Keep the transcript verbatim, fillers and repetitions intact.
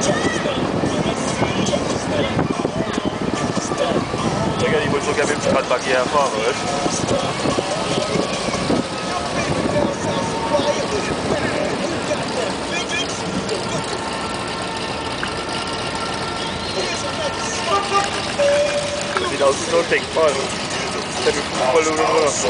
Digga, ich wollte so gerne mit dem Radverkehr fahren, weißt du? Sieht aus wie so ein Denkmal. Der mit Fußball oder so.